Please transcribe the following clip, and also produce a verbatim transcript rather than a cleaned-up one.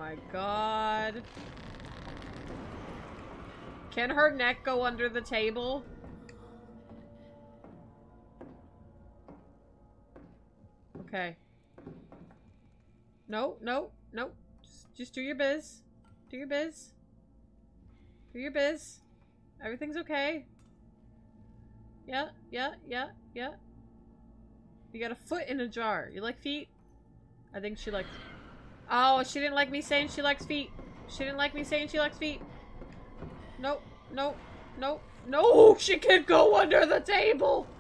my god. Can her neck go under the table? Okay. No, no, no. Just, just do your biz. Do your biz. Do your biz. Everything's okay. Yeah, yeah, yeah, yeah. You got a foot in a jar. You like feet? I think she likes... Oh, she didn't like me saying she likes feet. She didn't like me saying she likes feet. Nope, nope, nope, no! She can go under the table!